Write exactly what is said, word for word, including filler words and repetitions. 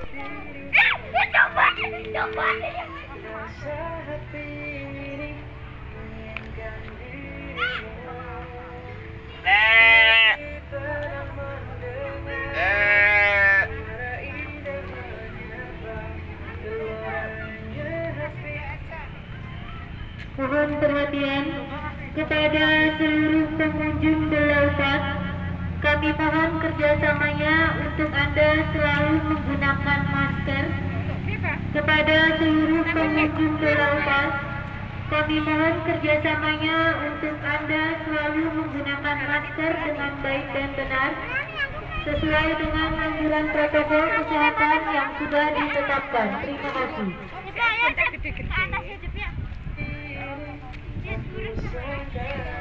Coba, coba. Mohon perhatian kepada seluruh pengunjung Pulau Pas. Kami mohon kerjasamanya untuk Anda selalu menggunakan masker. Kepada seluruh pengunjung Pulau Pas, kami mohon kerjasamanya untuk Anda selalu menggunakan masker dengan baik dan benar, sesuai dengan anjuran protokol kesehatan yang sudah ditetapkan. Terima kasih. Atasnya jepit.